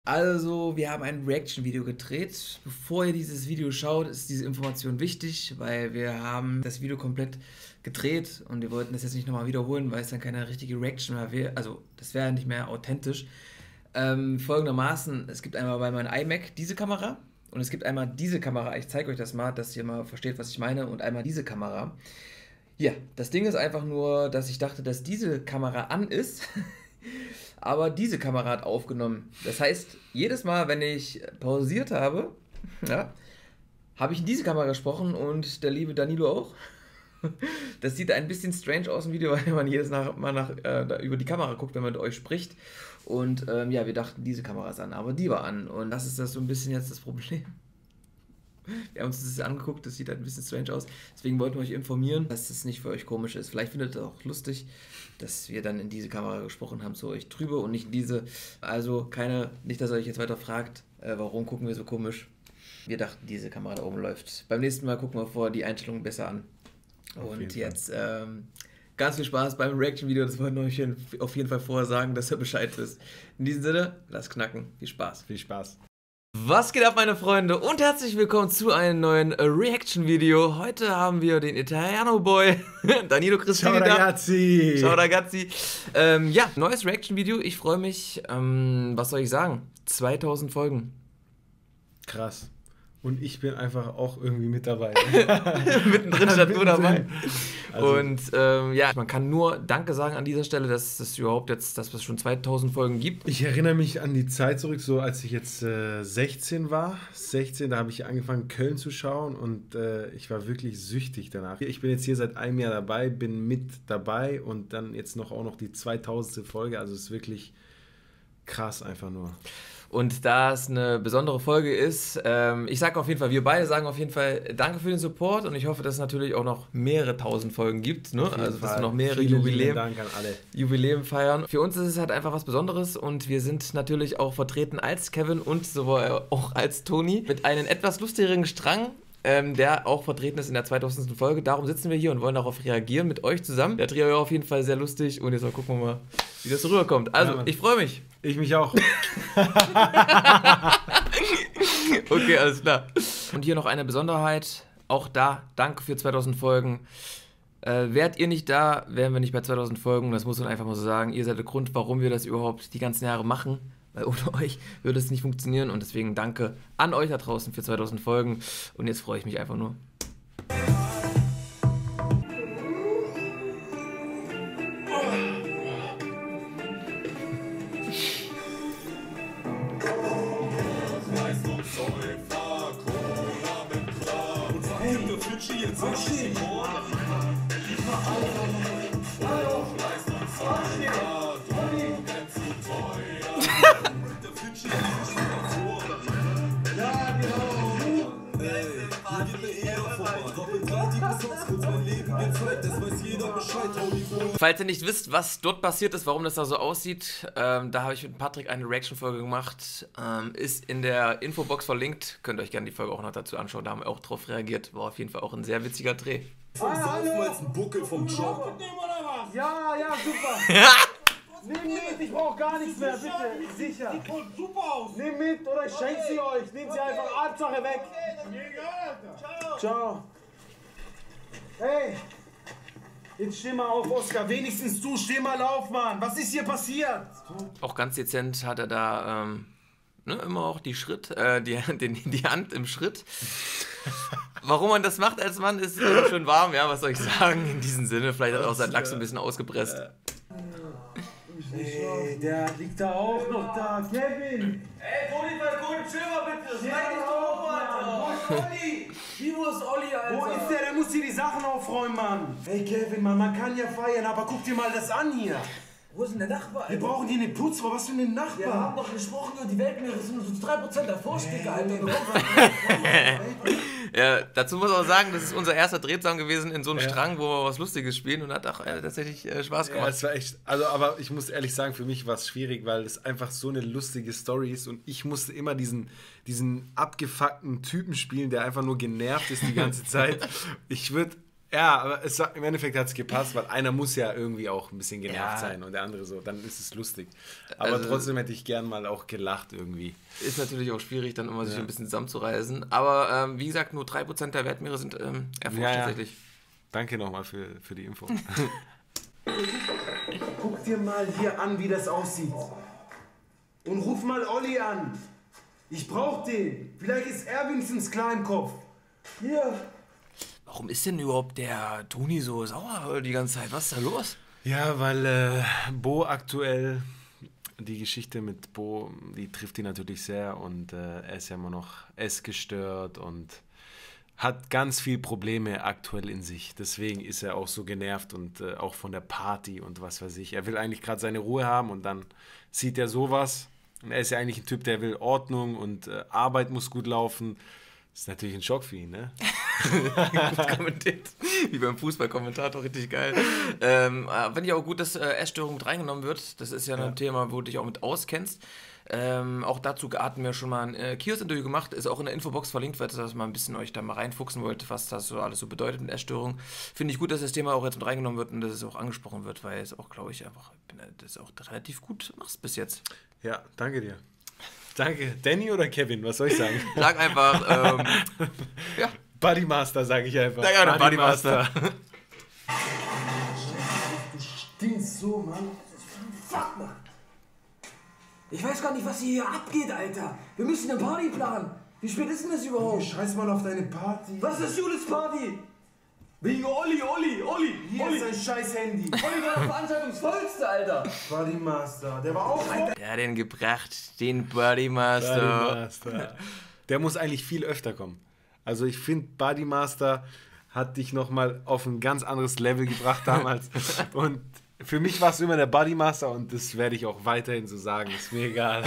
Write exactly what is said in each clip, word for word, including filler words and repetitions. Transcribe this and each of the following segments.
Also, wir haben ein Reaction-Video gedreht. Bevor ihr dieses Video schaut, ist diese Information wichtig, weil wir haben das Video komplett gedreht und wir wollten das jetzt nicht nochmal wiederholen, weil es dann keine richtige Reaction mehr wäre. Also, das wäre nicht mehr authentisch. Ähm, folgendermaßen, es gibt einmal bei meinem iMac diese Kamera und es gibt einmal diese Kamera. Ich zeige euch das mal, dass ihr mal versteht, was ich meine, und einmal diese Kamera. Ja, das Ding ist einfach nur, dass ich dachte, dass diese Kamera an ist. Aber diese Kamera hat aufgenommen. Das heißt, jedes Mal, wenn ich pausiert habe, ja, habe ich in diese Kamera gesprochen und der liebe Danilo auch. Das sieht ein bisschen strange aus im Video, weil man jedes Mal nach, äh, über die Kamera guckt, wenn man mit euch spricht. Und ähm, ja, wir dachten, diese Kamera ist an, aber die war an. Und das ist das so ein bisschen jetzt das Problem. Wir haben uns das angeguckt, das sieht halt ein bisschen strange aus. Deswegen wollten wir euch informieren, dass das nicht für euch komisch ist. Vielleicht findet ihr es auch lustig, dass wir dann in diese Kamera gesprochen haben zu euch drüber und nicht in diese. Also keine, nicht, dass ihr euch jetzt weiter fragt, äh, warum gucken wir so komisch. Wir dachten, diese Kamera da oben läuft. Beim nächsten Mal gucken wir vorher die Einstellungen besser an. Auf und jetzt ähm, ganz viel Spaß beim Reaction-Video. Das wollten wir euch auf jeden Fall vorher sagen, dass ihr Bescheid wisst. In diesem Sinne, lasst knacken. Viel Spaß. Viel Spaß. Was geht ab, meine Freunde, und herzlich willkommen zu einem neuen äh, Reaction-Video. Heute haben wir den Italiano-Boy, Danilo Cristini. Ciao ragazzi. Ciao ragazzi. Ähm, ja, neues Reaction-Video, ich freue mich. Ähm, was soll ich sagen? zweitausend Folgen. Krass. Und ich bin einfach auch irgendwie mit dabei. Mittendrin statt nur dabei. Also und ähm, ja, man kann nur Danke sagen an dieser Stelle, dass es überhaupt jetzt, dass es schon zweitausend Folgen gibt. Ich erinnere mich an die Zeit zurück, so als ich jetzt äh, sechzehn war. sechzehn, da habe ich angefangen, Köln zu schauen und äh, ich war wirklich süchtig danach. Ich bin jetzt hier seit einem Jahr dabei, bin mit dabei und dann jetzt noch auch noch die zweitausendste Folge. Also es ist wirklich krass einfach nur. Und da es eine besondere Folge ist, ähm, ich sage auf jeden Fall, wir beide sagen auf jeden Fall Danke für den Support und ich hoffe, dass es natürlich auch noch mehrere tausend Folgen gibt, ne? Also dass wir noch mehrere Jubiläen, Dank an alle. Jubiläen feiern. Für uns ist es halt einfach was Besonderes und wir sind natürlich auch vertreten als Kevin und sowohl auch als Toni mit einem etwas lustigeren Strang. Ähm, der auch vertreten ist in der zweitausendsten Folge. Darum sitzen wir hier und wollen darauf reagieren mit euch zusammen. Der Trio war auf jeden Fall sehr lustig und jetzt mal gucken wir mal, wie das so rüberkommt. Also, ja, ich freue mich. Ich mich auch. Okay, alles klar. Und hier noch eine Besonderheit. Auch da, danke für zweitausend Folgen. Äh, wärt ihr nicht da, wären wir nicht bei zweitausend Folgen. Das muss man einfach mal so sagen. Ihr seid der Grund, warum wir das überhaupt die ganzen Jahre machen. Weil ohne euch würde es nicht funktionieren und deswegen danke an euch da draußen für zweitausend Folgen und jetzt freue ich mich einfach nur. Falls ihr nicht wisst, was dort passiert ist, warum das da so aussieht, ähm, da habe ich mit Patrick eine Reaction-Folge gemacht, ähm, ist in der Infobox verlinkt, könnt ihr euch gerne die Folge auch noch dazu anschauen, da haben wir auch drauf reagiert, war auf jeden Fall auch ein sehr witziger Dreh. Vom Saufen als ein Buckel vom Job. Ja, ja, super. Nimm mit, ich brauch gar nichts mehr, bitte. Sicher. Die kommt super aus. Nimm mit oder ich schenke sie euch. Nehmt sie einfach, Hauptsache weg. Ciao. Ciao. Hey. Jetzt steh mal auf, Oskar. Wenigstens du, steh mal auf, Mann. Was ist hier passiert? Auch ganz dezent hat er da ähm, ne, immer auch die Schritt, äh, die, die, die Hand im Schritt. Warum man das macht als Mann, ist äh, schön warm, ja, was soll ich sagen in diesem Sinne. Vielleicht hat er auch sein Lachs ein bisschen ausgepresst. Hey, der liegt da auch noch da. Kevin. Ey, Toni, Falcone, chill mal bitte. Schreib dich doch hoch, Alter. Wo ist Olli? Wie, wo ist Olli, Alter? Wo ist der? Der muss hier die Sachen aufräumen, Mann. Hey, Kevin, Mann, man kann ja feiern, aber guck dir mal das an hier. Wo ist denn der Nachbar, Alter? Wir brauchen hier eine Putzfrau. Was für einen Nachbar? Wir haben doch gesprochen über die Weltmeere. Das sind nur so drei Prozent der Vorstücke, Alter. Ja, dazu muss ich auch sagen, das ist unser erster Dreh zusammen gewesen in so einem Ja. Strang, wo wir was Lustiges spielen und hat auch äh, tatsächlich äh, Spaß Ja, gemacht. es war echt, also aber ich muss ehrlich sagen, für mich war es schwierig, weil es einfach so eine lustige Story ist und ich musste immer diesen, diesen abgefuckten Typen spielen, der einfach nur genervt ist die ganze Zeit. Ich würde Ja, aber es, im Endeffekt hat es gepasst, weil einer muss ja irgendwie auch ein bisschen genervt Ja. sein und der andere so, dann ist es lustig. Aber Also- trotzdem hätte ich gern mal auch gelacht irgendwie. Ist natürlich auch schwierig, dann immer sich Ja. ein bisschen zusammenzureißen. Aber ähm, wie gesagt, nur drei Prozent der Weltmeere sind ähm, erforscht Ja, ja. tatsächlich. Danke nochmal für, für die Info. Guck dir mal hier an, wie das aussieht. Und ruf mal Olli an. Ich brauch den. Vielleicht ist er wenigstens klar im Kopf. Hier. Warum ist denn überhaupt der Toni so sauer die ganze Zeit? Was ist da los? Ja, weil äh, Bo aktuell, die Geschichte mit Bo, die trifft ihn natürlich sehr und äh, er ist ja immer noch essgestört und hat ganz viel Probleme aktuell in sich. Deswegen ist er auch so genervt und äh, auch von der Party und was weiß ich. Er will eigentlich gerade seine Ruhe haben und dann sieht er sowas. Und er ist ja eigentlich ein Typ, der will Ordnung und äh, Arbeit muss gut laufen. Das ist natürlich ein Schock für ihn, ne? Gut kommentiert. Wie beim Fußballkommentator, richtig geil. Ähm, äh, Finde ich auch gut, dass äh, Essstörung mit reingenommen wird. Das ist ja, Ja. ein Thema, wo du dich auch mit auskennst. Ähm, auch dazu hatten wir schon mal ein äh, Kiosk-Interview gemacht, ist auch in der Infobox verlinkt, falls ihr das mal ein bisschen euch da mal reinfuchsen wollt, was das so alles so bedeutet mit Essstörung. Finde ich gut, dass das Thema auch jetzt mit reingenommen wird und dass es auch angesprochen wird, weil es auch, glaube ich, einfach das auch relativ gut machst bis jetzt. Ja, danke dir. Danke. Danny oder Kevin, was soll ich sagen? Sag einfach, ähm, ja. Buddy Master, sage ich einfach. Sag einfach Buddy Master. Du stinkst so, Mann. Fuck, Mann. Ich weiß gar nicht, was hier abgeht, Alter. Wir müssen eine Party planen. Wie spät ist denn das überhaupt? Scheiß mal auf deine Party. Was ist Julis Party? Wegen Olli, Olli, Olli. Hier Olli. ist dein scheiß Handy. Olli war der Veranstaltungsvollste, Alter. Buddy Master. Der war auch vor. Der hat den gebracht, den Buddy Master. Buddy Master. Der muss eigentlich viel öfter kommen. Also ich finde, Buddy Master hat dich nochmal auf ein ganz anderes Level gebracht damals. Und für mich warst du immer der Buddy Master und das werde ich auch weiterhin so sagen. Ist mir egal.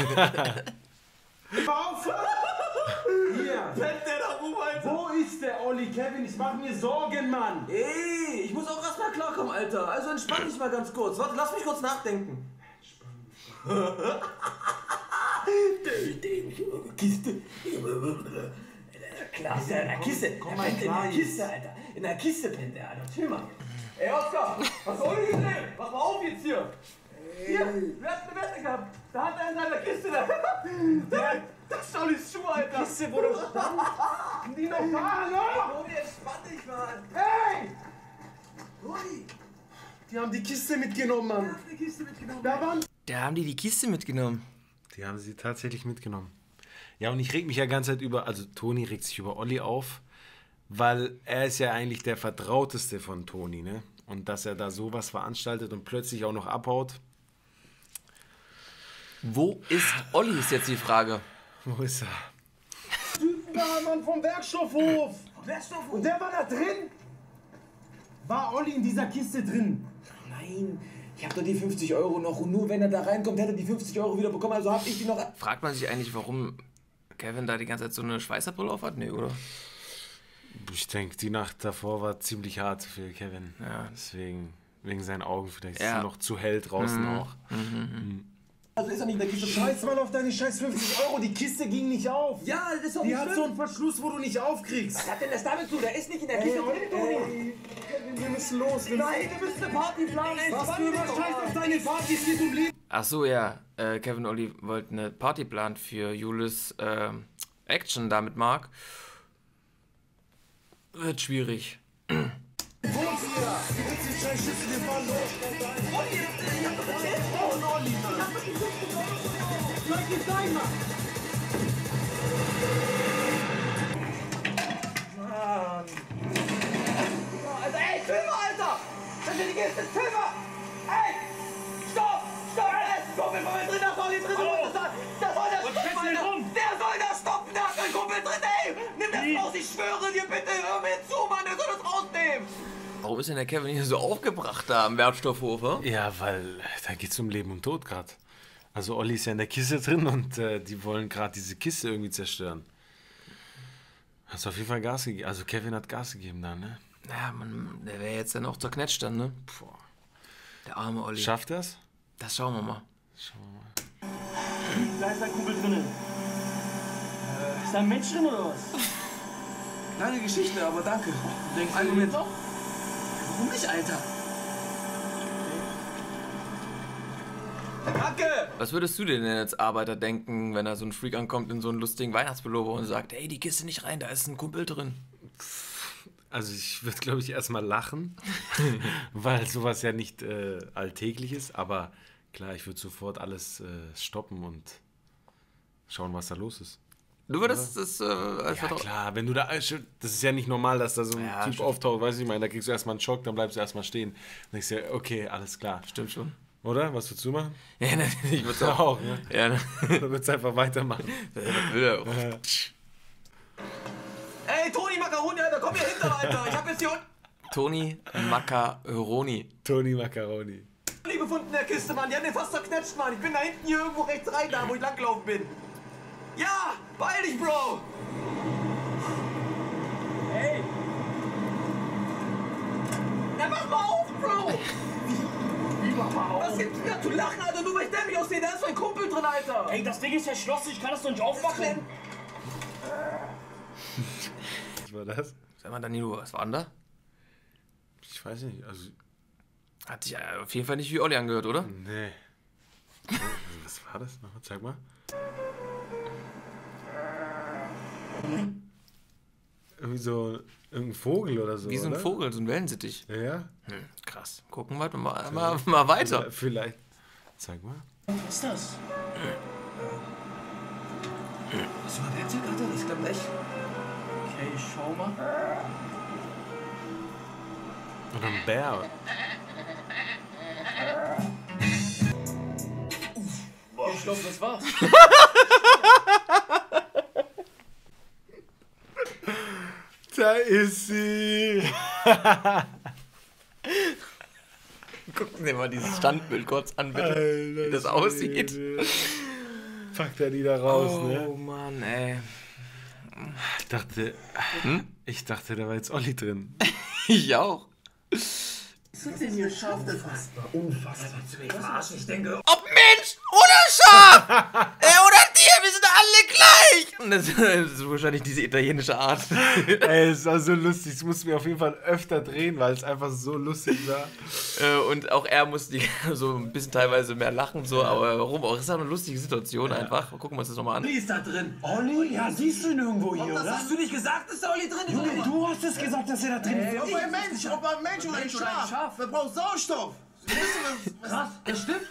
Auf! Hier. Pennt der da rum, Alter? Wo ist der Olli, Kevin? Ich mach mir Sorgen, Mann. Ey, ich muss auch erstmal klarkommen, Alter. Also entspann dich mal ganz kurz. Warte, lass mich kurz nachdenken. Kiste. Klasse, in der Kiste. Er pennt in der Kiste, Alter. In der Kiste pennt er, Alter. Chill mal. Ey, Oskar, was soll ich denn? Mach mal auf jetzt hier. Hier, wir hatten eine Wette gehabt. Da hat er in seiner Kiste da. Der, das ist Ollis Schuh, Alter. Kiste, wo du stand. Die noch da, hallo? Rudi, entspann dich mal. Hey! Rudi, Die haben die Kiste mitgenommen, Mann. hast eine Kiste mitgenommen. Da waren Da haben die die Kiste mitgenommen. Die haben sie tatsächlich mitgenommen. Ja, und ich reg mich ja ganze Zeit über, also Toni regt sich über Olli auf, weil er ist ja eigentlich der Vertrauteste von Toni, ne? Und dass er da sowas veranstaltet und plötzlich auch noch abhaut. Wo ist Olli, ist jetzt die Frage. Wo ist er? Typen da, Mann, vom Werkstoffhof. Werkstoff, Und der war da drin? War Olli in dieser Kiste drin? Nein, ich hab doch die fünfzig Euro noch und nur wenn er da reinkommt, hätte er die fünfzig Euro wieder bekommen, also hab ich die noch... Fragt man sich eigentlich, warum Kevin da die ganze Zeit so eine Schweißerbrille auf hat? Nee, oder? Ich denke, die Nacht davor war ziemlich hart für Kevin. Ja. Deswegen, wegen seinen Augen, vielleicht ist Ja. es noch zu hell draußen Mhm. auch. Also ist er nicht in der Kiste. Scheiß mal auf deine scheiß fünfzig Euro, die Kiste ging nicht auf. Ja, das ist doch Die nicht hat so schlimm. einen Verschluss, wo du nicht aufkriegst. Was hat denn das damit zu? Der ist nicht in der Kiste drin, Toni. Ey, Kevin, wir müssen los. Wir Nein, wir müssen eine Party planen. Was für was scheiß auf deine Party, es geht um Leben. Ach so, ja. Äh, Kevin und Olli wollten eine Party planen für Julis ähm, Action da mit Marc. Wird schwierig. Wo ist ihr? Jetzt ist scheiß Schüsse, wir fahren los. Olli, ich hab doch erzählt. Oh, Olli, Mann. Ich hab doch die fünfzig Euro bekommen. Bleib nicht sein, Mann. Mann. Alter, ey, Filmer, Alter! Das ist die Kiste, Filmer! Ey! Stopp! Stopp! Da ist ein Kumpel von mir drin, das soll nicht drin sein! Das soll der stoppen, Alter! Der soll das stoppen, da ist ein Kumpel drin, ey! Nimm das raus, ich schwöre dir, bitte, hör mir zu, Mann, der soll das rausnehmen! Warum ist denn der Kevin hier so aufgebracht da am Wertstoffhof? He? Ja, weil da geht es um Leben und Tod gerade. Also Olli ist ja in der Kiste drin und äh, die wollen gerade diese Kiste irgendwie zerstören. Hast auf jeden Fall Gas gegeben. Also Kevin hat Gas gegeben da, ne? Ja, man, der wäre jetzt dann auch zerknetscht dann, ne? Puh. Der arme Olli. Schafft er's? Das schauen wir mal. Da ist ein Kumpel drinnen. Ist da ein Mensch drin oder was? Lange Geschichte, aber danke. Denkst Einen du Moment. noch? Warum nicht, Alter? Kacke! Was würdest du denn als Arbeiter denken, wenn da so ein Freak ankommt in so einen lustigen Weihnachtspullover und sagt, ey, die Kiste nicht rein, da ist ein Kumpel drin? Also ich würde, glaube ich, erstmal lachen, weil sowas ja nicht äh, alltäglich ist. Aber klar, ich würde sofort alles äh, stoppen und schauen, was da los ist. Du würdest das äh, als Ja klar, wenn du da, das ist ja nicht normal, dass da so ein Ja, Typ stimmt. auftaucht, weißt du, ich meine, da kriegst du erstmal einen Schock, dann bleibst du erstmal stehen. Dann denkst du ja, okay, alles klar. Stimmt schon. Oder? Was würdest du machen? Ja, natürlich. Ich würde Ja, auch. auch, ne? Ja, ne? Dann würdest du einfach weitermachen. Das will er auch. Ey, Toni Macaroni, Alter, komm hier hinter, Alter. Ich hab jetzt hier unten Toni Macaroni. Toni Macaroni. gefunden in der Kiste, Mann. Die haben den fast zerknetscht, Mann. Ich bin da hinten hier irgendwo rechts rein, da wo ich langgelaufen bin. Ja, beeil dich, Bro. Hey. Ja, mach mal auf, Bro. Was gibt's wieder zu lachen, Alter? Nur weil ich dämlich aussehe, da ist mein Kumpel drin, Alter. Ey, das Ding ist verschlossen, ich kann das doch nicht aufmachen. Was war das? Sag mal, Danilo, was war denn da? Ich weiß nicht, also... Hat sich äh, auf jeden Fall nicht wie Olli angehört, oder? Nee. Was war das noch? Zeig mal. Irgendwie so irgendein Vogel oder so, Wie so ein oder? Vogel, so ein Wellensittich. Ja? Hm, krass. Gucken wir mal, mal, mal weiter. Vielleicht. Zeig mal. Was ist das? Hast du mal Herzchen, Alter? Das klappt echt. Okay, ich schau mal. Oder ein Bär. Ich glaube, das war's. Da ist sie. Gucken Sie mal dieses Standbild kurz an, bitte. Alter, Wie das aussieht. Schwede. Packt er die da raus, Oh ne? Mann, ey. Ich dachte, Hm? ich dachte, da war jetzt Olli drin. Ich auch. Was ist denn hier scharf? Unfassbar, unfassbar. Ich verarschen, ich denke. Ob Mensch oder Schaf! äh, oder Tier, wir sind alle gleich! Und das, das ist wahrscheinlich diese italienische Art. Ey, es war so lustig. Es musste mir auf jeden Fall öfter drehen, weil es einfach so lustig war. äh, und auch er musste die, so ein bisschen teilweise mehr lachen, so, aber warum auch? Es ist auch eine lustige Situation einfach. Gucken wir uns das nochmal an. Olli ist da drin. Olli? Ja, siehst du ihn irgendwo hier, Das oder? hast du nicht gesagt, dass der Olli drin ist? Junge, du hast es gesagt, dass er da drin ist. Ob ein Mensch, ob ein Mensch oder ein Schaf. Wir brauchen Sauerstoff. Wir wissen, was, Krass, das stimmt.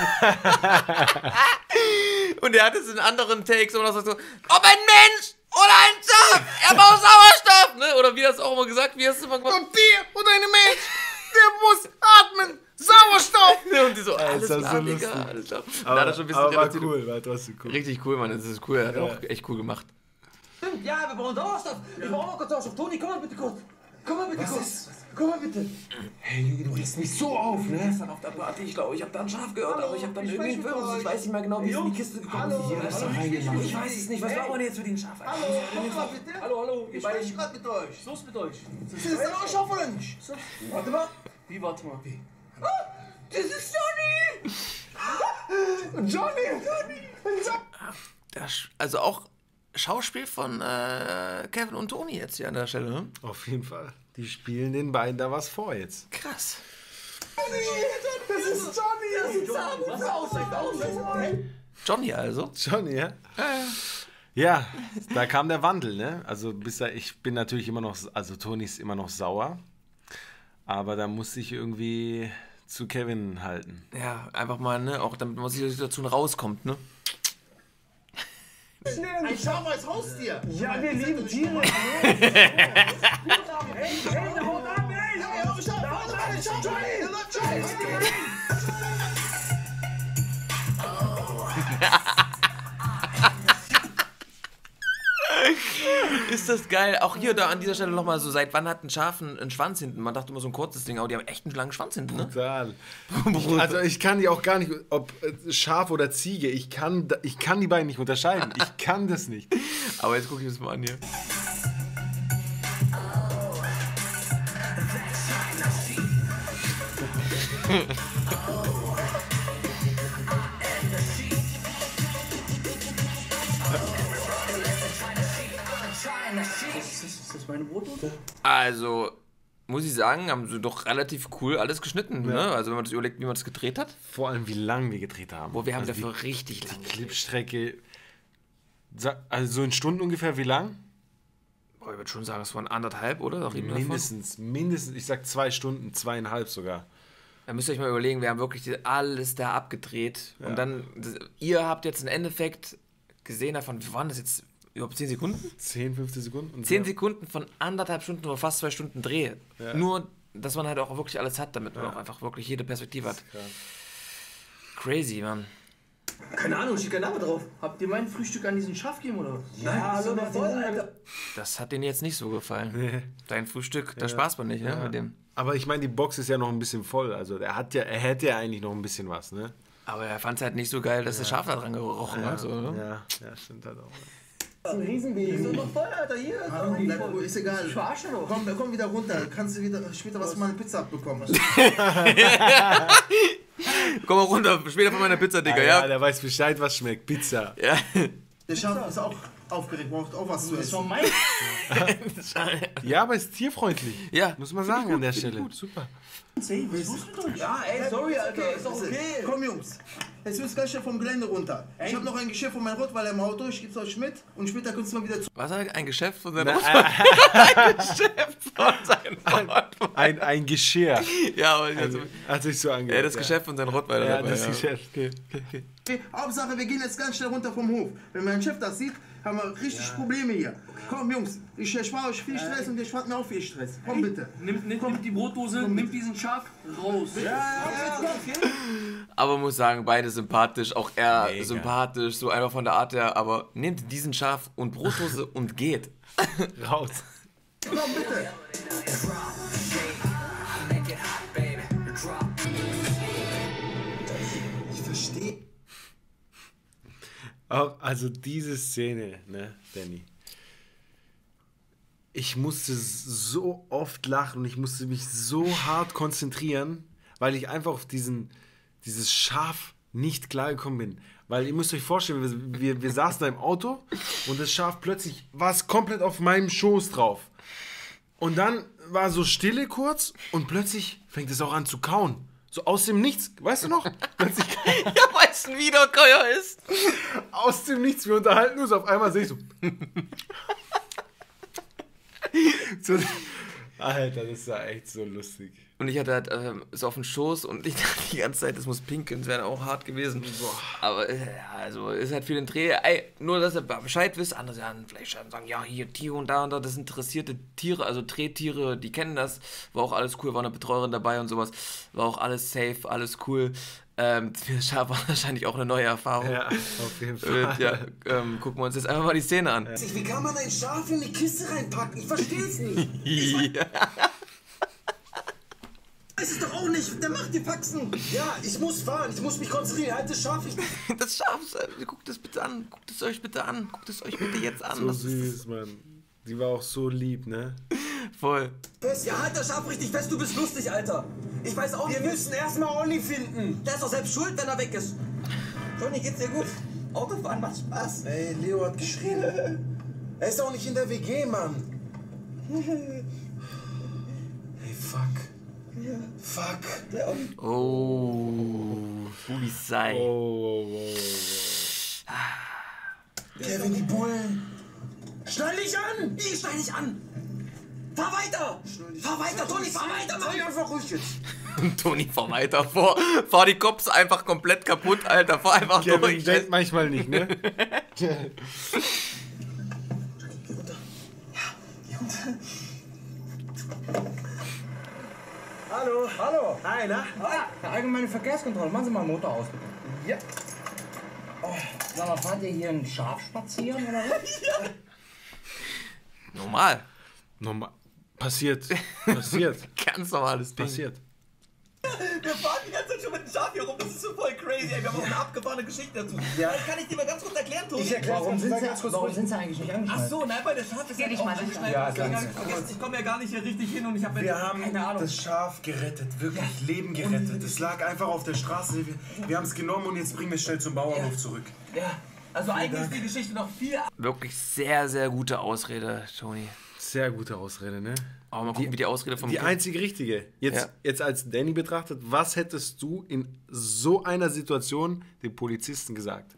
Und er hat es in anderen Takes immer noch so, ob ein Mensch oder ein Schaf, er braucht Sauerstoff, ne? Oder wie hast du auch immer gesagt, wie hast du immer gemacht? ein Tier oder ein Mensch, der muss atmen. Sauerstoff. Und die so, alles war klar, so Digga, lustig. alles klar. Und Aber, da hat er schon ein bisschen aber war reduziert. cool, war trotzdem cool. Richtig cool, Mann, das ist cool, er hat Ja. auch echt cool gemacht. Stimmt, ja, wir brauchen Sauerstoff. Ich brauche mal kurz Sauerstoff. Toni, komm mal bitte kurz. Komm mal bitte kurz. Komm mal bitte. Hey, Junge, du regst mich so auf, ne? Gestern auf der Party, ich glaube, ich habe da ein Schaf gehört, aber ich habe dann irgendwie einen Wirbel. Ich weiß nicht mehr genau, wie es in die Kiste gekommen ist. Hier ist doch reingelassen. Ich weiß es nicht. Was labern jetzt für den Schaf? Alter? Hallo, komm mal bitte. Hallo, hallo. Ihr Ich beiden. spreche gerade mit euch. Was ist mit euch? Ist das ein Schaf oder nicht? Warte mal. Wie, warte mal. Wie? Das ist Johnny! Johnny! Johnny! Das, also auch Schauspiel von äh, Kevin und Toni jetzt hier an der Stelle, ne? Auf jeden Fall. Die spielen den beiden da was vor jetzt. Krass. Das ist Johnny! Das ist Was aussieht aus? Johnny also. Schon, ja? Ja, da kam der Wandel, ne? Also bis da, ich bin natürlich immer noch, also Toni ist immer noch sauer. Aber da musste ich irgendwie zu Kevin halten. Ja, einfach mal, ne, auch damit man aus dieser Situation rauskommt, ne? Ein Schaf als Haustier! Ja, wir lieben Tiere. Hey, der haut ab, ey! Ja, Schaf, Schaf, Schaf, Johnny! Der läuft Johnny! Ist das geil. Auch hier da an dieser Stelle nochmal so, seit wann hat ein Schaf einen, einen Schwanz hinten? Man dachte immer so ein kurzes Ding, aber die haben echt einen langen Schwanz hinten, ne? Total. Ich, also ich kann die auch gar nicht, ob äh, Schaf oder Ziege, ich kann, da- ich kann die beiden nicht unterscheiden. Ich kann das nicht. Aber jetzt gucke ich das mal an hier. Ist das meine Brotdose? Also, muss ich sagen, haben sie doch relativ cool alles geschnitten. Ja. Ne? Also wenn man das überlegt, wie man das gedreht hat. Vor allem, wie lang wir gedreht haben. Boah, wir haben also dafür die, richtig lange Die Clipstrecke, also so in Stunden ungefähr, wie lang? Boah, ich würde schon sagen, es waren anderthalb, oder? Da reden wir Mindestens, mindestens, ich sag zwei Stunden, zweieinhalb sogar. Da müsst ihr euch mal überlegen, wir haben wirklich alles da abgedreht. Ja. Und dann, das, ihr habt jetzt im Endeffekt gesehen davon, wie waren das jetzt? Überhaupt zehn Sekunden? zehn, fünfzehn Sekunden? Und zehn ja. Sekunden von anderthalb Stunden oder fast zwei Stunden Dreh. Ja. Nur, dass man halt auch wirklich alles hat, damit man Ja. auch einfach wirklich jede Perspektive hat. Krass. Crazy, Mann. Keine Ahnung, steht kein Name drauf. Habt ihr mein Frühstück an diesen Schaf gegeben oder was? Ja, hallo, der voll, Alter. Das hat denen jetzt nicht so gefallen. Nee. Dein Frühstück, da spaßt man nicht, ne? Ja. Mit dem. Aber ich meine, die Box ist ja noch ein bisschen voll. Also er hat ja, er hätte ja eigentlich noch ein bisschen was, ne? Aber er fand es halt nicht so geil, dass das Schaf da dran gerochen hat. So, ne? Ja, ja, stimmt halt auch. Das ist ein Riesenbaby. Die sind doch voll, Alter. Hier. Hallo, bleib ruhig, ist egal. Ich verarsche doch. Komm, komm wieder runter. Kannst du wieder später was von meiner Pizza abbekommen. Komm mal runter, später von meiner Pizza, Digga, Ah, ja? ja, der weiß Bescheid, was schmeckt. Pizza. Ja. Der Schaf ist auch aufgeregt, braucht auch was zu Das ist doch essen. mein. Ja, aber ist tierfreundlich. Ja. Muss man sagen an der Stelle. Super. Ja, ey, sorry, Alter. Ist doch okay. Komm, Jungs. Jetzt müsst ihr gleich vom Gelände runter. Ich habe noch ein Geschäft von meinem Rottweiler im Auto. Ich gebe es euch mit. Und später könnt ihr mal wieder zu. Was hat er? Ein Geschäft von seinem Ein Geschäft von seinem Rottweiler. Ein, ein Geschirr. Ja, aber jetzt, Also, hat sich so angehört. ja, das ja. Geschäft von seinem Rottweiler. Ja, dabei, das ja. Geschäft. Okay, okay, okay. Okay, Hauptsache, wir gehen jetzt ganz schnell runter vom Hof. Wenn mein Chef das sieht, haben wir richtig Probleme hier. Komm, Jungs. Ich erspare euch viel Stress und ihr spart mir auch viel Stress. Komm, bitte. Nimm, nimm, nimm die Brotdose, nimm diesen Schaf raus. Aber man muss sagen, beide sympathisch, auch er Mega. sympathisch, so einfach von der Art her, aber nehmt diesen Schaf und Brotdose und geht. Raus. Komm, bitte. Ich verstehe. Auch, also diese Szene, ne, Danny. Ich musste so oft lachen und ich musste mich so hart konzentrieren, weil ich einfach auf diesen, dieses Schaf nicht klargekommen bin. Weil ihr müsst euch vorstellen, wir, wir, wir saßen da im Auto und das Schaf plötzlich war es komplett auf meinem Schoß drauf. Und dann war so Stille kurz und plötzlich fängt es auch an zu kauen. So aus dem Nichts, weißt du noch? Plötzlich Ja, weil es ein Wiederkäuer ist. aus dem Nichts, wir unterhalten uns, auf einmal sehe ich so. so. Alter, das war echt so lustig. Und ich hatte halt ähm, so auf den Schoß und ich dachte die ganze Zeit, das muss pinkeln, das wäre auch hart gewesen. Aber äh, ja, also ist halt für den Dreh, ey, nur dass ihr Bescheid wisst, andere sagen, vielleicht sagen, ja, hier Tiere und da und da, das sind interessierte Tiere, also Drehtiere, die kennen das, war auch alles cool, war eine Betreuerin dabei und sowas, war auch alles safe, alles cool. Ähm, für das Schaf war wahrscheinlich auch eine neue Erfahrung. Ja, auf jeden Äh, Fall. ja, ähm, gucken wir uns jetzt einfach mal die Szene an. Wie kann man ein Schaf in die Kiste reinpacken? Ich verstehe es nicht. Ja. Weiß es doch auch nicht. Der macht die Faxen. Ja, ich muss fahren. Ich muss mich konzentrieren. Halt das Schaf. Ich Das Schaf, äh, guckt es bitte an, guckt es euch bitte an, guckt es euch bitte jetzt an. So Das ist süß, Mann. Die war auch so lieb, ne? voll. Ja, halt das Schaf richtig fest. Du bist lustig, Alter. Ich weiß auch nicht. Wir müssen erstmal Olli finden. Der ist doch selbst schuld, wenn er weg ist. Toni, geht's dir gut? Autofahren macht Spaß. Ey, Leo hat geschrien. Er ist auch nicht in der W G, Mann. Hey, fuck. Fuck. Oh, Polizei. Oh, oh, oh, Kevin, die Bullen. Schnall dich an! Ich schnall dich an! Fahr weiter! Fahr weiter, Toni, fahr weiter, Mann! Sei einfach ruhig jetzt. Toni, fahr weiter vor. Fahr die Cops einfach komplett kaputt, Alter. Fahr einfach oh. Kevin durch. denkt manchmal nicht, ne? Geh runter. Ja, geh runter. Hallo. Hallo. Hi, na? Hi. Allgemeine Verkehrskontrolle. Machen Sie mal den Motor aus, bitte. Ja. Oh, sag mal, fahrt ihr hier ein Schaf spazieren oder was? Ja. Normal. Normal. Passiert. Passiert. Ganz normales Ding. Passiert. Wir fahren die ganze Zeit schon mit dem Schaf hier rum. Das ist so voll crazy, ey. Wir haben auch eine abgefahrene Geschichte dazu. Ja. Das kann ich dir mal ganz kurz erklären, Toni. Ich erklär's Warum ganz, sind, sag Sie, ganz kurz warum ruhig. sind Sie eigentlich nicht Ach angeschnallt? so, nein, weil der Schaf ist Geh halt dich auch mal sicher. angeschnallt. Ja, Ich hab ganz gar nicht vergessen. Ich komme ja gar nicht hier richtig hin und ich habe Wir haben keine Ahnung. das Schaf gerettet, wirklich Leben gerettet. Es lag einfach auf der Straße. Wir, wir haben es genommen und jetzt bringen wir es schnell zum Bauernhof zurück. Ja, also eigentlich ist die Geschichte noch viel. Wirklich sehr, sehr gute Ausrede, Toni. Sehr gute Ausrede, ne? Aber mal gucken, Die- wie die Ausrede vom Die Kind- einzige richtige. Jetzt, Ja. jetzt als Danny betrachtet, was hättest du in so einer Situation dem Polizisten gesagt?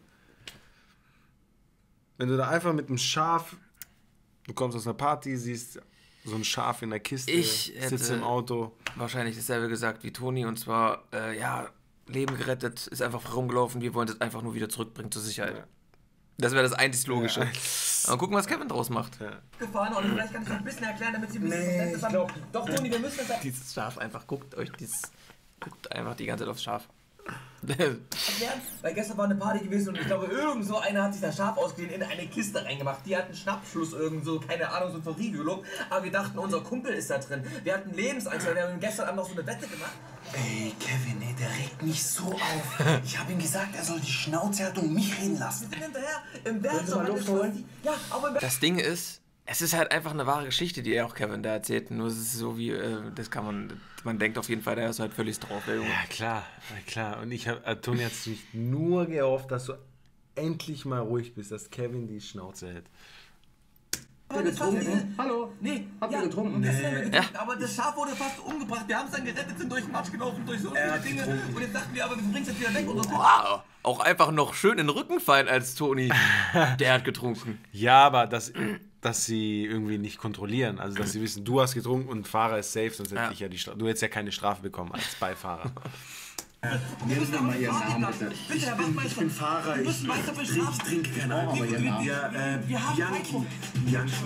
Wenn du da einfach mit einem Schaf, du kommst aus einer Party, siehst so ein Schaf in der Kiste, Ich sitzt hätte- im Auto. wahrscheinlich dasselbe gesagt wie Toni, und zwar, äh, ja, Leben gerettet, ist einfach rumgelaufen, wir wollen das einfach nur wieder zurückbringen zur Sicherheit. Ja. Das wäre das einzig Logische. Ja. Mal gucken, was Kevin draus macht. Ja. Gefahren und vielleicht kann ich noch ein bisschen erklären, damit sie ein bisschen Nee, Verständnis ich haben. glaub- Doch, Toni, wir müssen das Dieses Schaf, einfach guckt euch dieses, guckt einfach die ganze Zeit aufs Schaf. erklären, weil gestern war eine Party gewesen und ich glaube, irgend so einer hat sich das Schaf ausgeliehen, in eine Kiste reingemacht. Die hatten Schnappschluss irgend so, keine Ahnung, so ein Verriegelung. Aber wir dachten, unser Kumpel ist da drin. Wir hatten Lebensangst, weil wir haben gestern Abend noch so eine Wette gemacht. Ey, Kevin, ey, der regt mich so auf. Ich habe ihm gesagt, er soll die Schnauze halten und mich reden lassen. Wir sind hinterher im Berg. Können Sie mal Luft holen? Ja, aber im Berg. Das Ding ist, es ist halt einfach eine wahre Geschichte, die er auch Kevin da erzählt. Nur es ist so wie, äh, das kann man, man denkt auf jeden Fall, der ist halt völlig drauf, der Junge. Ja, klar, ja, klar. Und ich habe, äh, Toni hat sich nur gehofft, dass du endlich mal ruhig bist, dass Kevin die Schnauze hält. Habt ihr getrunken? Hallo? Nee, Habt ihr ja, getrunken? das haben wir getrunken, Ja. aber das Schaf wurde fast umgebracht. Wir haben es dann gerettet, sind durch den Matsch gelaufen, durch so viele Dinge. Und jetzt dachten wir, aber wir bringen es jetzt wieder weg. Und so. Wow, auch einfach noch schön in den Rücken fallen als Toni. Der hat getrunken. Ja, aber dass, dass sie irgendwie nicht kontrollieren. Also, dass sie wissen, du hast getrunken und Fahrer ist safe, sonst hätte Ja. ich ja die Strafe. Du hättest ja keine Strafe bekommen als Beifahrer. Nennen Sie mal Ihren Namen, bitte. Bitte, Herr Wachtmeister. Ich bin Fahrer, Wir ich, müssen weiter ich, bestrafen. ich trinke keinen Alkohol. Wir- wir- Ja, äh, wir haben Bianchi. Alkohol. Bianchi.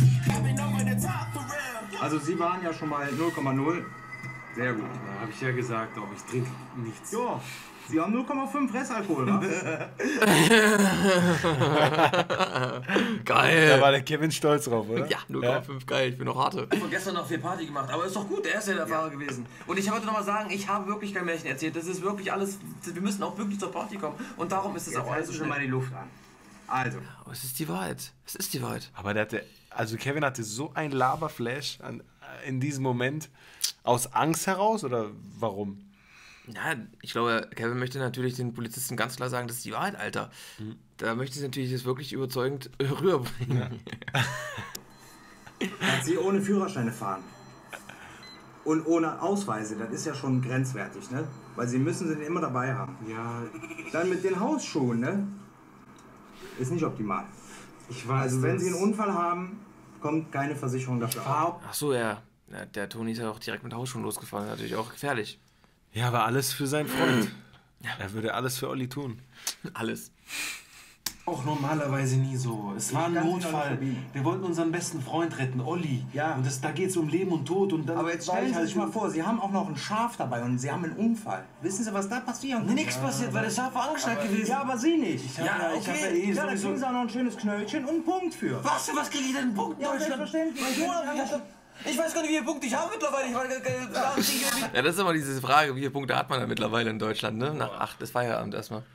Also Sie waren ja schon mal null Komma null. Sehr gut. Da habe ich ja gesagt, aber ich trinke nichts. Ja, Sie haben null Komma fünf Restalkohol, wa? Geil. Da war der Kevin stolz drauf, oder? Ja, null Komma fünf, geil, ich bin noch harte. Ich habe gestern noch viel Party gemacht, aber ist doch gut, er ist ja der Fahrer gewesen. Und ich wollte noch mal sagen, ich habe wirklich kein Märchen erzählt. Das ist wirklich alles, wir müssen auch wirklich zur Party kommen. Und darum ist es Jetzt auch alles halten so schon mal schnell. die Luft an. Also, Aber es ist die Wahrheit. Es ist die Wahrheit. Aber der hatte, also Kevin hatte so ein Laberflash an, in diesem Moment. Aus Angst heraus oder warum? Ja, ich glaube, Kevin möchte natürlich den Polizisten ganz klar sagen, das ist die Wahrheit, Alter. Da möchte ich natürlich das wirklich überzeugend rüberbringen. dass Sie ohne Führerscheine fahren und ohne Ausweise, das ist ja schon grenzwertig, ne? Weil Sie müssen sie immer dabei haben. Ja, Dann mit den Hausschuhen, ne? Ist nicht optimal. ich weiß. Also wenn das- Sie einen Unfall haben, kommt keine Versicherung dafür auf. Fahr- Ach so, ja. ja. Der Toni ist ja auch direkt mit Hausschuhen losgefahren. Natürlich auch gefährlich. Ja, aber alles für seinen Freund. Er würde alles für Olli tun. Alles. Auch normalerweise nie so. Es war ein kann Sie noch Notfall. nicht verbieten. Wir wollten unseren besten Freund retten, Olli. Ja. Und das, da geht es um Leben und Tod. Und dann Aber jetzt war stellen ich Sie halt sich mal vor, Sie haben auch noch ein Schaf dabei und Sie haben einen Unfall. Wissen Sie, was da passieren kann? Nichts passiert, weil das Schaf war angeschnallt gewesen. Ja, aber Sie nicht. Ich hab Ja, ja, ich hab ja okay. eh Ja, da sowieso... kriegen Sie auch noch ein schönes Knöllchen und einen Punkt für. Was? Für was kriege ich denn einen Punkt in Ja, Deutschland? selbstverständlich. Mein Monat, ich, hab, ich weiß gar nicht, wie viele Punkte ich habe mittlerweile. Ich war gar keine Ja, das ist immer diese Frage, wie viele Punkte hat man da mittlerweile in Deutschland, ne? Nach acht ist Feierabend erstmal.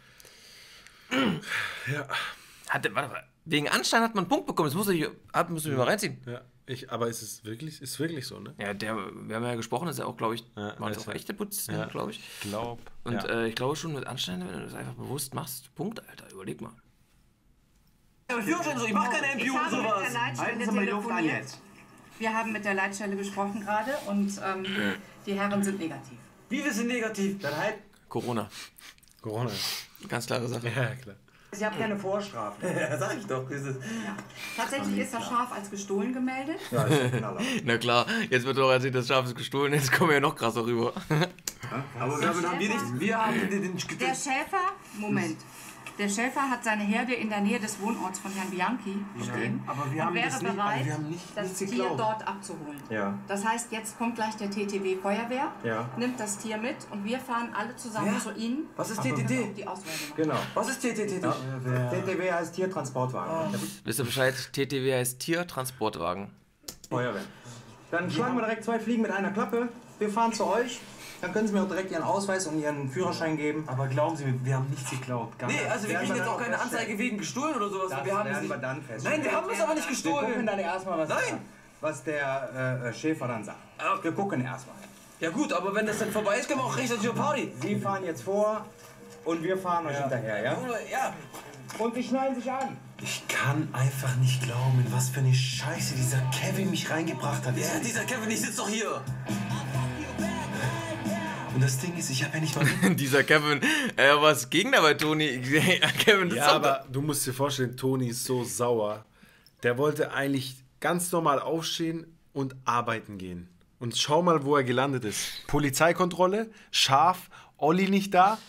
Ja. Hatte, warte mal. Wegen Anstand hat man einen Punkt bekommen. Das muss ich, hat, musst du mir mal reinziehen. Ja, ich, aber ist es wirklich, ist wirklich so, ne? Ja, der, wir haben ja gesprochen, das ist ja auch, glaube ich, Ja, waren das ist auch ja- echte Putzen, Ja. glaube ich. Glaub. Und ja. äh, ich glaube schon mit Anstand, wenn du das einfach bewusst machst, Punkt, Alter, überleg mal. Führerschein so, ich mache keine M P Ich U und habe mit sowas. der Leitstelle Halten Sie mal die Luft an telefoniert. jetzt. Wir haben mit der Leitstelle gesprochen gerade und ähm, die Herren sind negativ. Wie wir sind negativ. Dann halt, Corona. Corona. Ganz klare Sache. Ja, klar. Sie haben keine Vorstrafen. Ja, sag ich doch. Ist es. Ja. Tatsächlich ist das Schaf als gestohlen gemeldet. Ja, ist ja Knaller. Na klar, jetzt wird doch erzählt, das Schaf ist gestohlen, jetzt kommen wir ja noch krasser rüber. Aber damit haben wir nichts. Wir haben den, den, Der den Schäfer, Moment. Der Schäfer hat seine Herde in der Nähe des Wohnorts von Herrn Bianchi stehen aber wir haben und wäre das nicht- bereit, aber wir haben nicht- das nichts Tier geklaut. dort abzuholen. Ja. Das heißt, jetzt kommt gleich der T T W Feuerwehr, Ja. nimmt das Tier mit und wir fahren alle zusammen Wer? zu Ihnen. Was ist T T und T? die Auswahl machen. Genau. Was ist T T T? T T W heißt Tiertransportwagen. Wisst ihr Bescheid? T T W heißt Tiertransportwagen. Feuerwehr. Dann schlagen wir direkt zwei Fliegen mit einer Klappe. Wir fahren zu euch. Dann können Sie mir auch direkt Ihren Ausweis und Ihren Führerschein geben. Aber glauben Sie mir, wir haben nichts geklaut. Gar Nee, nicht. also wir Werden kriegen wir jetzt dann auch auch keine feststellen. Anzeige wegen gestohlen oder sowas. Das wir haben es werden nicht. wir dann fest. Nein, wir haben es aber nicht Wir gestohlen. gucken dann erstmal, was, Nein. was der äh, Schäfer dann sagt. Wir gucken erstmal. Ja gut, aber wenn das dann vorbei ist, können wir auch rechtzeitig zur Party. Sie fahren jetzt vor und wir fahren euch hinterher, ja? Oder- Ja. Und Sie schneiden sich an. Ich kann einfach nicht glauben, in was für eine Scheiße dieser Kevin mich reingebracht hat. Ja, dieser Kevin, ich sitze doch hier. Und das Ding ist, ich habe ja nicht mal... Dieser Kevin, er war das Gegner bei Toni. Kevin, das ja, aber du musst dir vorstellen, Toni ist so sauer. Der wollte eigentlich ganz normal aufstehen und arbeiten gehen. Und schau mal, wo er gelandet ist. Polizeikontrolle, scharf, Olli nicht da.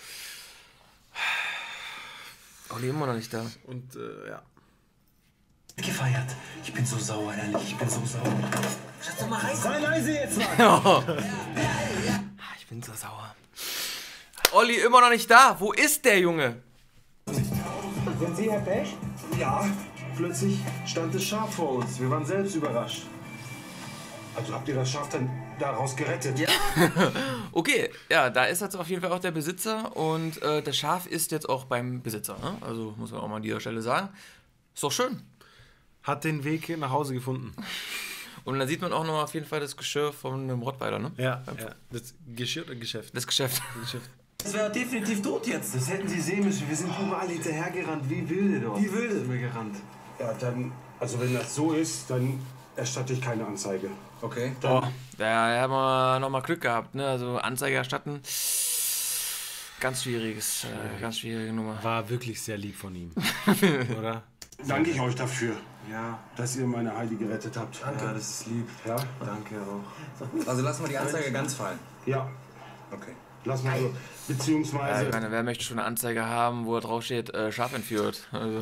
Olli immer noch nicht da. Und äh, ja. gefeiert. Ich bin so sauer, ehrlich. Ich bin so sauer. Schatz, doch mal rein. Sei leise jetzt mal. Oh. Ich bin so sauer. Olli immer noch nicht da. Wo ist der Junge? Sind Sie Herr Pech? Ja, plötzlich stand das Schaf vor uns. Wir waren selbst überrascht. Also habt ihr das Schaf dann daraus gerettet? Ja. Okay, ja, da ist jetzt auf jeden Fall auch der Besitzer und äh, das Schaf ist jetzt auch beim Besitzer. Ne? Also muss man auch mal an dieser Stelle sagen. Ist doch schön. Hat den Weg nach Hause gefunden. Und dann sieht man auch noch auf jeden Fall das Geschirr von einem Rottweiler, ne? Ja, ja. Das Geschirr oder Geschäft? Das Geschäft. Das Geschäft. Das wäre definitiv tot jetzt. Das hätten Sie sehen müssen. Wir sind überall hinterhergerannt, wie wilde dort. Wie wilde? Sind wir gerannt. Ja, dann, also wenn das so ist, dann erstatte ich keine Anzeige. Okay. Oh, da haben wir nochmal Glück gehabt, ne? Also Anzeige erstatten. Ganz schwieriges, äh, ganz schwierige Nummer. War wirklich sehr lieb von ihm. Oder? Danke ich euch dafür, Ja, dass ihr meine Heidi gerettet habt. danke. Ja, das ist lieb. Ja? Danke auch. Also lassen wir die Anzeige ganz fallen. Ja, Okay. lass mal so. Ja, Beziehungsweise... ich meine, wer möchte schon eine Anzeige haben, wo drauf steht, äh, Schaf entführt? Also.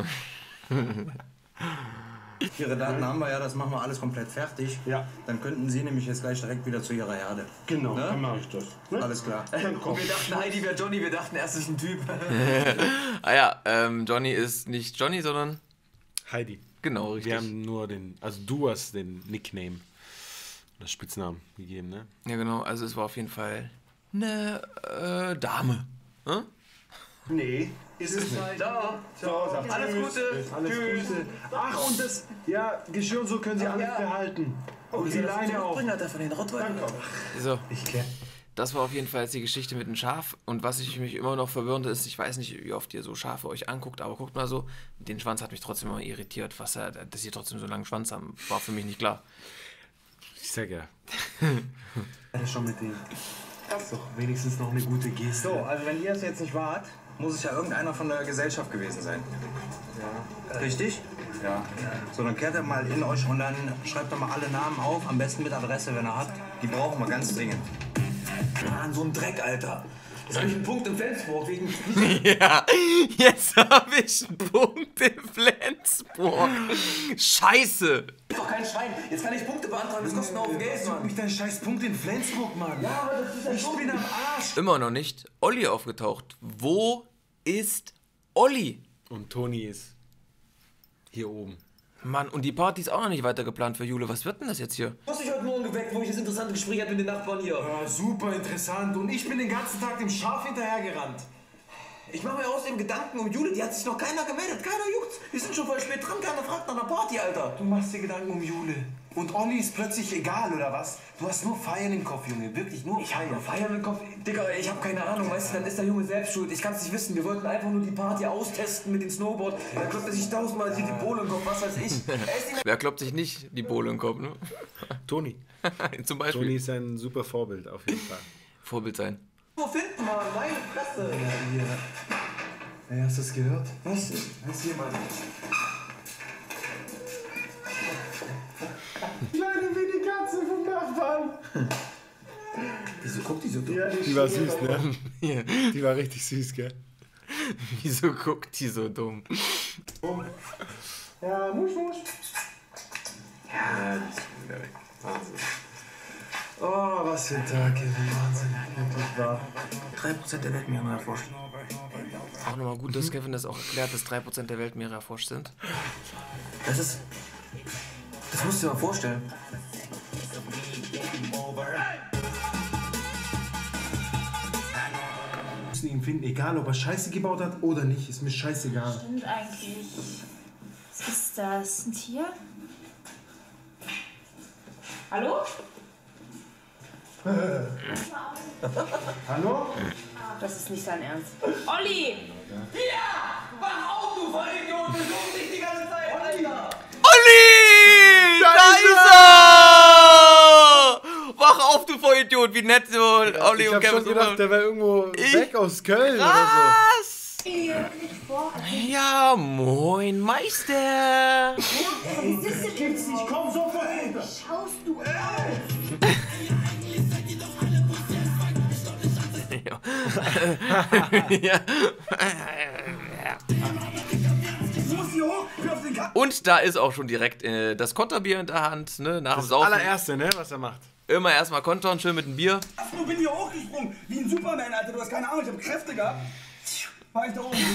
Ihre Daten haben wir ja, das machen wir alles komplett fertig. Ja. Dann könnten Sie nämlich jetzt gleich direkt wieder zu Ihrer Herde. Genau, Ne? dann mache ich das. Ne? Alles klar. Dann komm. Wir dachten, Heidi wäre Johnny, wir dachten, er ist ein Typ. Ah ja, ähm, Johnny ist nicht Johnny, sondern Heidi. genau, richtig. Wir haben nur den, also du hast den Nickname, das Spitznamen gegeben, ne? Ja genau, also es war auf jeden Fall eine äh, Dame. Hm? Nee, ist es nicht. Ciao. Ciao, sagt Alles tschüss. Gute. Alles Tschüss. Gute. Ach, und das, ja, Geschirr und so können Sie alles ja. behalten. Oh, Und die Leine auch. Alter, von den Rottweilern. So, Ich klär. das war auf jeden Fall jetzt die Geschichte mit dem Schaf. Und was ich mich immer noch verwirrend ist, ich weiß nicht, wie oft ihr so Schafe euch anguckt, aber guckt mal so, den Schwanz hat mich trotzdem immer irritiert, was er, dass sie trotzdem so einen langen Schwanz haben, war für mich nicht klar. Ich sag ja. Ja, schon mit denen. Das ist doch wenigstens noch eine gute Geste. So, also wenn ihr es jetzt nicht wart, muss es ja irgendeiner von der Gesellschaft gewesen sein. Ja. Richtig? Ja. So, dann kehrt er mal in euch und dann schreibt er mal alle Namen auf, am besten mit Adresse, wenn er hat. Die brauchen wir ganz dringend. Mann, so ein Dreck, Alter. Jetzt habe ich einen Punkt in Flensburg wegen... Ja, jetzt habe ich einen Punkt in Flensburg. Scheiße. Ist doch kein Schwein. Jetzt kann ich Punkte beantragen, das kostet noch Geld, Such Mann. mich deinen scheiß Punkt in Flensburg, Mann. Ja, aber das ist ja Ich schon... bin am Arsch. Immer noch nicht Olli aufgetaucht. Wo ist Olli? Und Toni ist hier oben. Mann, und die Party ist auch noch nicht weiter geplant für Jule. Was wird denn das jetzt hier? Du hast dich heute Morgen geweckt, wo ich das interessante Gespräch hatte mit den Nachbarn hier. Ja, super interessant. Und ich bin den ganzen Tag dem Schaf hinterhergerannt. Ich mache mir außerdem Gedanken um Jule, die hat sich noch keiner gemeldet. Keiner juckt. Wir sind schon voll spät dran, keiner fragt nach einer Party, Alter. Du machst dir Gedanken um Jule. Und Olli ist plötzlich egal, oder was? Du hast nur Feiern im Kopf, Junge. Wirklich nur Ich hab Feiern. nur Feiern im Kopf. Digga, ich hab keine Ahnung, weißt du, dann ist der Junge selbst schuld. Ich kann's nicht wissen. Wir wollten einfach nur die Party austesten mit dem Snowboard. Da klopft er sich tausendmal die Bohle im Kopf, was weiß ich. Er ist nicht Wer kloppt sich nicht die Bohle im Kopf, ne? Toni. Zum Beispiel. Toni ist ein super Vorbild, auf jeden Fall. Vorbild sein. nur finden, Mann. Meine Fresse. Hey, hast du das gehört? Was? Da ist jemand. Kleine wie die Katze vom Nachbarn. Wieso guckt die so dumm? Ja, Die war süß, ne? Ja. Die war richtig süß, gell? Wieso guckt die so dumm? Ja, musch, musch. Ja, die ist wieder weg. Wahnsinn. Oh, was für ein Tag, Kevin. Wahnsinn. Wirklich wahr. drei Prozent der Weltmeere erforscht. Auch nochmal gut, dass Kevin das auch erklärt, dass drei Prozent der Weltmeere erforscht sind. Das ist... Das musst du dir mal vorstellen. Wir müssen ihn finden, egal ob er Scheiße gebaut hat oder nicht. Ist mir scheißegal. Stimmt eigentlich. Was ist das? Ein Tier? Hallo? Hallo? Das ist nicht sein Ernst. Olli! Ja! Wach auf, du Vollidiot! Du suchst dich die ganze Zeit, Alter! Olli! Da, da ist er! Wach auf, du Vollidiot! Wie nett so ja, Olli ich und hab Kevin schon gedacht, der war irgendwo ich? weg aus Köln Krass. oder so. Ja, moin Meister! Hey, das gibt's nicht, komm sofort runter! Schaust du aus? Ja. Und da ist auch schon direkt äh, das Konterbier in der Hand, ne? Nach dem Das Saufen. allererste, ne, was er macht. Immer erstmal kontern, schön mit dem Bier. Du bin hier hochgesprungen, wie ein Superman, Alter. Du hast keine Ahnung, ich hab Kräfte gehabt. War ich da oben.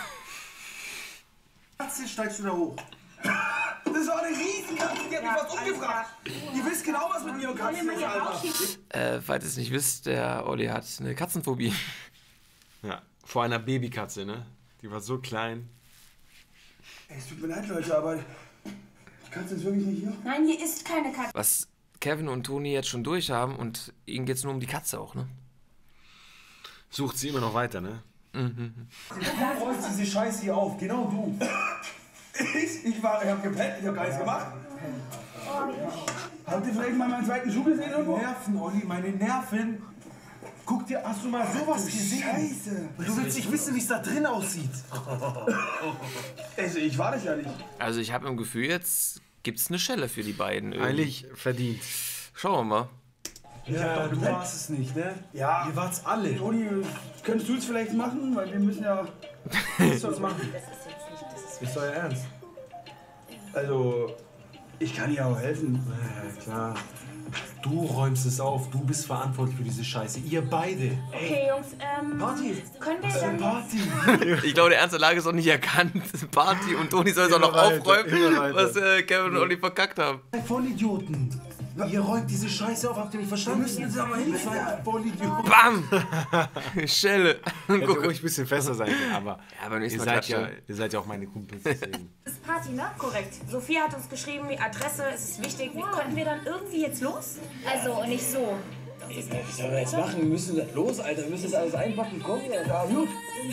Katze steigst du da hoch. Das war eine Riesenkatze, die hat mich fast umgebracht. Ihr wisst genau, was mit mir und Katzen ist, Alter. Äh, falls ihr es nicht wisst, der Olli hat eine Katzenphobie. Ja, vor einer Babykatze, ne? Die war so klein. Ey, es tut mir leid, Leute, aber die Katze ist wirklich nicht hier. Nein, hier ist keine Katze. Was Kevin und Toni jetzt schon durch haben und ihnen geht's nur um die Katze auch, ne? Sucht sie immer noch weiter, ne? Mhm. Du rollst diese Scheiße hier auf, genau du. Ich? Ich, war, ich hab gepennt, ich hab gar nichts gemacht. Habt ihr vielleicht mal meinen zweiten Schuh gesehen irgendwo? Nerven, Olli, meine Nerven. Guck dir, hast du mal sowas gesehen? Scheiße. Du willst nicht wissen, wie es da drin aussieht. Also, ich war das ja nicht. Also ich habe im Gefühl, jetzt gibt's eine Schelle für die beiden. Irgendwie. Eigentlich verdient. Schauen wir mal. Ja, du warst es nicht, ne? Ja. Ihr wart's alle. Toni, könntest du es vielleicht machen? Weil wir müssen ja... Was soll's machen? Ist euer Ernst? Also, ich kann dir auch helfen. Ja, klar. Du räumst es auf, du bist verantwortlich für diese Scheiße. Ihr beide. Okay, Jungs, ähm... Party. Können wir Äh, dann... Party. Ich glaube, der Ernst der Lage ist auch nicht erkannt. Party und Toni soll es auch noch Immer weiter, aufräumen, immer weiter. was äh, Kevin und Olli verkackt haben. Hey, Vollidioten. Ihr räumt diese Scheiße auf, habt ihr nicht verstanden? Wir müssen jetzt aber hin. Vollidioten. Bam! Schelle. Hätte ruhig ein bisschen fester sein können, aber, Ja, beim nächsten ihr, Mal seid ja, klatschen. ihr seid ja auch meine Kumpels. Deswegen. Das ist Party, ne? Korrekt. Sophia hat uns geschrieben, die Adresse, es ist wichtig. Wie könnten wir dann irgendwie jetzt los? Also, nicht so. Ey, was sollen wir jetzt machen? Wir müssen los, Alter. Wir müssen das alles einpacken. Komm, ja, da, gut.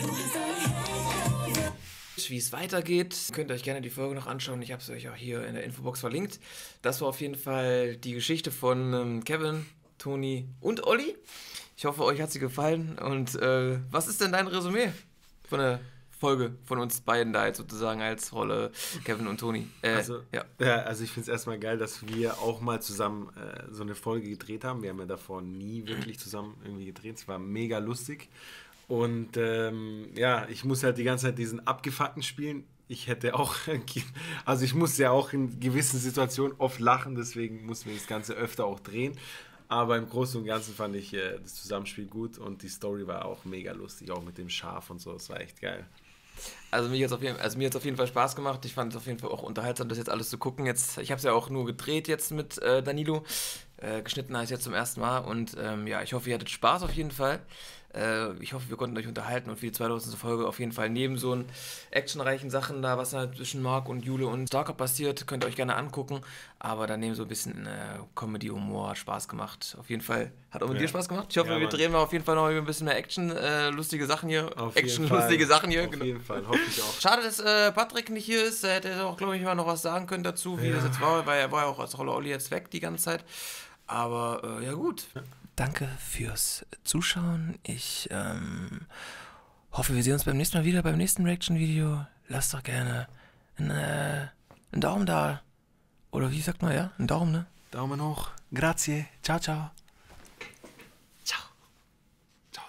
Wie es weitergeht, könnt ihr euch gerne die Folge noch anschauen. Ich habe es euch auch hier in der Infobox verlinkt. Das war auf jeden Fall die Geschichte von ähm, Kevin, Toni und Olli. Ich hoffe, euch hat sie gefallen. Und äh, was ist denn dein Resümee von der Folge von uns beiden da jetzt sozusagen als Rolle Kevin und Toni? Äh, Also, ja. ja, also ich finde es erstmal geil, dass wir auch mal zusammen äh, so eine Folge gedreht haben. Wir haben ja davor nie wirklich zusammen irgendwie gedreht. Es war mega lustig. Und ähm, ja, ich muss halt die ganze Zeit diesen Abgefuckten spielen. Ich hätte auch, also ich muss ja auch in gewissen Situationen oft lachen, deswegen mussten wir das Ganze öfter auch drehen. Aber im Großen und Ganzen fand ich äh, das Zusammenspiel gut und die Story war auch mega lustig, auch mit dem Schaf und so. Das war echt geil. Also mir hat es auf, jeden- also mir hat's auf jeden Fall Spaß gemacht. Ich fand es auf jeden Fall auch unterhaltsam, das jetzt alles zu gucken. Jetzt, ich habe es ja auch nur gedreht jetzt mit äh, Danilo. Äh, geschnitten habe ich jetzt zum ersten Mal. Und ähm, ja, ich hoffe, ihr hattet Spaß auf jeden Fall. Äh, ich hoffe, wir konnten euch unterhalten und für die zweitausendste Folge auf jeden Fall neben so einen actionreichen Sachen da, was da zwischen Marc und Jule und Stalker passiert, könnt ihr euch gerne angucken. Aber daneben so ein bisschen äh, Comedy-Humor hat Spaß gemacht. Auf jeden Fall. Hat auch mit Ja. dir Spaß gemacht? Ich hoffe, Ja, wir Mann. drehen mal auf jeden Fall noch ein bisschen mehr Action, äh, lustige Sachen hier. Auf jeden Action, Fall. lustige Sachen hier. Auf genau. jeden Fall, hoffe ich auch. Schade, dass äh, Patrick nicht hier ist. Er hätte auch, glaube ich, mal noch was sagen können dazu, wie Ja. das jetzt war, weil er war ja auch als Rolle Olli jetzt weg die ganze Zeit. Aber äh, ja gut. Danke fürs Zuschauen. Ich ähm, hoffe, wir sehen uns beim nächsten Mal wieder, beim nächsten Reaction-Video. Lasst doch gerne einen, äh, einen Daumen da. Oder wie sagt man, ja? Einen Daumen, ne? Daumen hoch. Grazie. Ciao, ciao. Ciao. Ciao.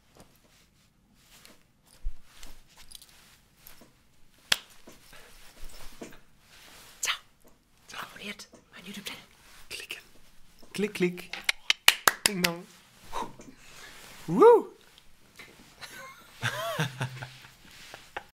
Ciao. Abonniert mein YouTube-Channel. Klicken. Klick, klick. Ding dong. Woo!